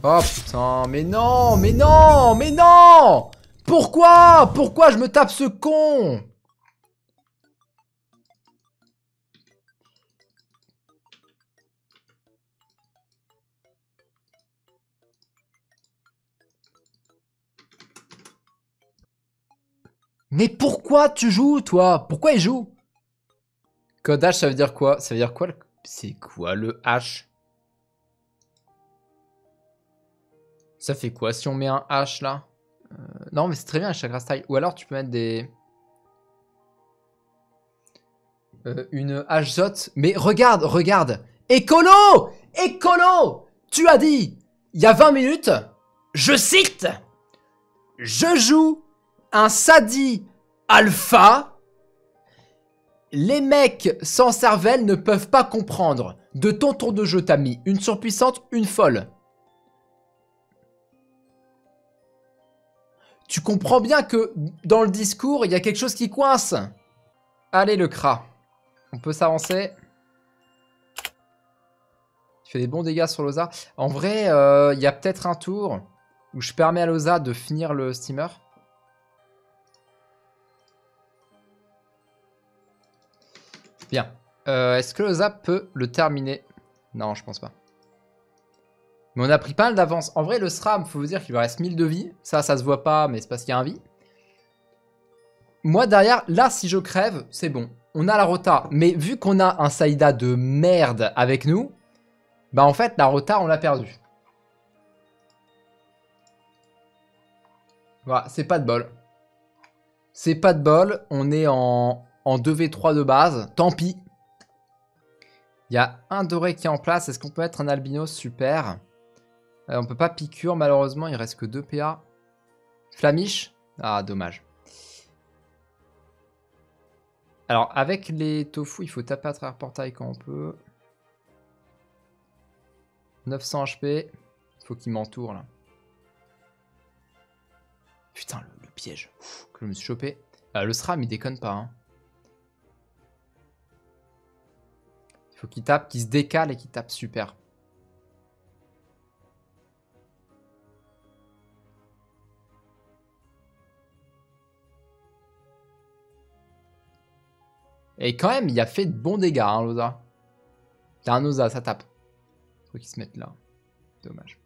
Oh putain, mais non, mais non, mais non! Pourquoi? Pourquoi je me tape ce con? Mais pourquoi tu joues, toi? Pourquoi il joue? Code H, ça veut dire quoi? Ça veut dire quoi? C'est quoi le H? Ça fait quoi si on met un H là? Non, mais c'est très bien, chakra style. Ou alors tu peux mettre des... une H-Zot. Mais regarde, regarde. Écolo! Écolo! Tu as dit, il y a 20 minutes, je cite, je joue un Sadi alpha. Les mecs sans cervelle ne peuvent pas comprendre. De ton tour de jeu, t'as mis une surpuissante, une folle. Tu comprends bien que dans le discours, il y a quelque chose qui coince. Allez, le Kra. On peut s'avancer. Il fait des bons dégâts sur Loza. En vrai, il y a peut-être un tour où je permets à Loza de finir le steamer. Bien. Est-ce que Loza peut le terminer? Non, je pense pas. Mais on a pris pas mal d'avance. En vrai, le SRAM, faut vous dire qu'il lui reste 1000 de vie. Ça se voit pas, mais c'est parce qu'il y a un vie. Moi, derrière, là, si je crève, c'est bon. On a la rota. Mais vu qu'on a un Saïda de merde avec nous, bah en fait, la rota, on l'a perdue. Voilà, c'est pas de bol. C'est pas de bol. On est en 2v3 de base. Tant pis. Il y a un doré qui est en place. Est-ce qu'on peut mettre un albinos? Super. On peut pas piqûre, malheureusement. Il reste que 2 PA. Flamiche? Ah, dommage. Alors, avec les tofu, il faut taper à travers portail quand on peut. 900 HP. Il faut qu'il m'entoure, là. Putain, le piège. Ouf, que je me suis chopé. Le SRAM, il déconne pas. Hein. Il faut qu'il tape, qu'il se décale et qu'il tape super. Et quand même, il a fait de bons dégâts, hein, l'Oza. T'as un Oza, ça tape. Faut qu'il se mette là. Dommage.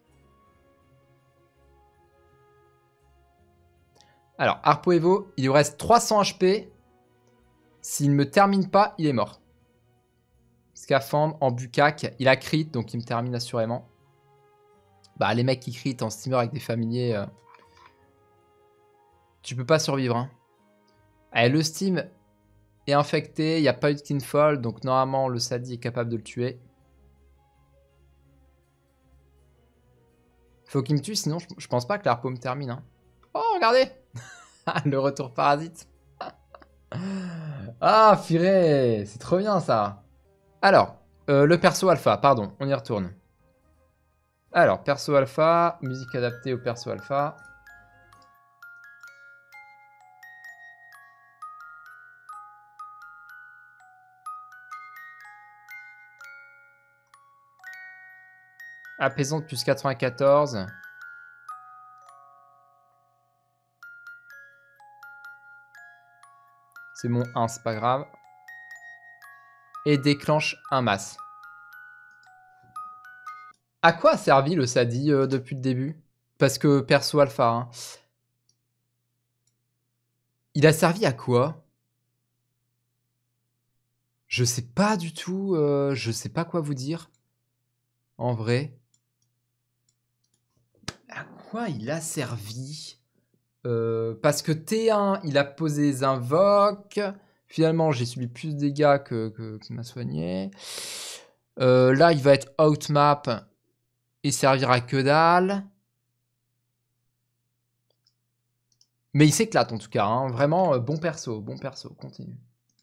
Alors, Harpo Evo, il lui reste 300 HP. S'il ne me termine pas, il est mort. Scaphandre en bucaque. Il a crit, donc il me termine assurément. Bah, les mecs qui crit en steamer avec des familiers... Tu peux pas survivre. Hein. Allez, le steam est infecté. Il n'y a pas eu de kinfall, donc normalement, le Sadi est capable de le tuer. Faut qu'il me tue, sinon je pense pas que l'Harpo me termine. Hein. Oh, regardez. Le retour parasite. Ah, firé. C'est trop bien, ça. Alors, le perso alpha, pardon, on y retourne. Alors, perso alpha, musique adaptée au perso alpha. Apaisante plus 94. C'est mon 1, c'est pas grave. Et déclenche un masse. À quoi a servi le Sadi depuis le début? Parce que perso alpha. Hein. Il a servi à quoi? Je sais pas du tout. Je sais pas quoi vous dire. En vrai. À quoi il a servi? Parce que T1, il a posé des invoques. Finalement, j'ai subi plus de dégâts qu'il m'a soigné. Là, il va être outmap et servira que dalle. Mais il s'éclate en tout cas. Hein. Vraiment, bon perso, continue.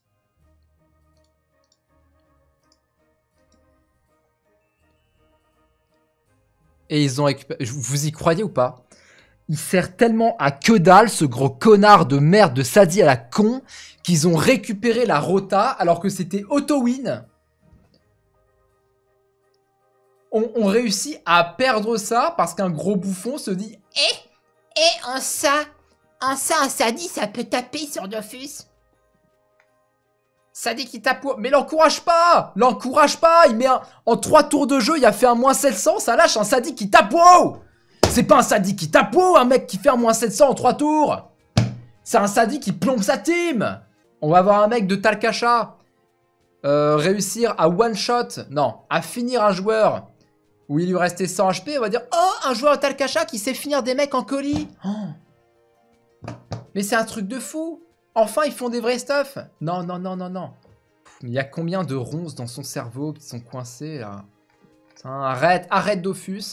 Et ils ont récupéré... Vous y croyez ou pas? Il sert tellement à que dalle, ce gros connard de merde de Sadi à la con, qu'ils ont récupéré la rota alors que c'était auto-win. on réussit à perdre ça parce qu'un gros bouffon se dit Un Sadi, ça peut taper sur Dofus. Sadi qui tape. Mais l'encourage pas! L'encourage pas! Il met en 3 tours de jeu, il a fait un moins 700, ça lâche un Sadi qui tape WoW! C'est pas un Sadi qui tape WoW, un mec qui fait un moins 700 en 3 tours! C'est un Sadi qui plombe sa team! On va avoir un mec de Talcacha réussir à one-shot, non, à finir un joueur où il lui restait 100 HP, on va dire oh, un joueur de Talcacha qui sait finir des mecs en colis. Oh. Mais c'est un truc de fou. Enfin, ils font des vrais stuff. Non, non, non, non, non. Il y a combien de ronces dans son cerveau qui sont coincées là? Arrête, arrête Dofus.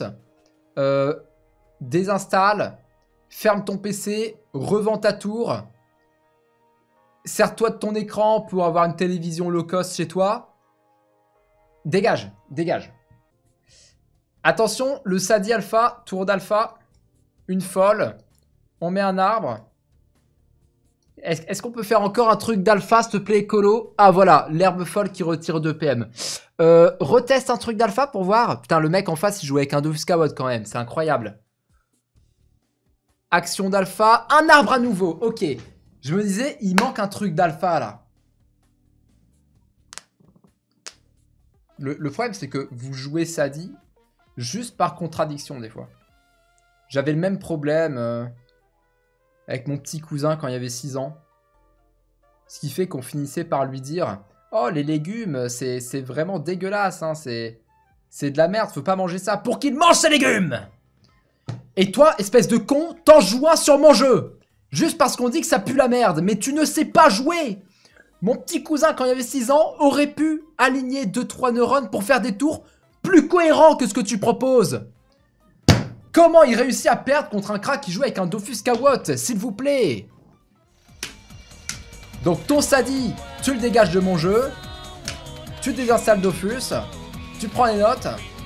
Désinstalle. Ferme ton PC. Revends ta tour. Sers-toi de ton écran pour avoir une télévision low cost chez toi. Dégage, dégage. Attention, le Sadi Alpha, tour d'Alpha. Une folle. On met un arbre. Est-ce qu'on peut faire encore un truc d'alpha, s'il te plaît, Colo? Ah, voilà, l'herbe folle qui retire 2 PM. Reteste un truc d'alpha pour voir. Putain, le mec en face, il joue avec un Dofus Kawad quand même. C'est incroyable. Action d'alpha. Un arbre à nouveau. Ok. Je me disais, il manque un truc d'alpha, là. Le problème, c'est que vous jouez Sadi juste par contradiction, des fois. J'avais le même problème... avec mon petit cousin quand il avait 6 ans. Ce qui fait qu'on finissait par lui dire « Oh, les légumes, c'est vraiment dégueulasse, hein, c'est de la merde, faut pas manger ça. » Pour qu'il mange ses légumes! Et toi, espèce de con, t'en joues un sur mon jeu! Juste parce qu'on dit que ça pue la merde, mais tu ne sais pas jouer! Mon petit cousin, quand il avait 6 ans, aurait pu aligner 2-3 neurones pour faire des tours plus cohérents que ce que tu proposes. Comment il réussit à perdre contre un crack qui joue avec un Dofus Kawad, s'il vous plaît? Donc ton Sadi, tu le dégages de mon jeu. Tu désinstalles Dofus. Tu prends les notes.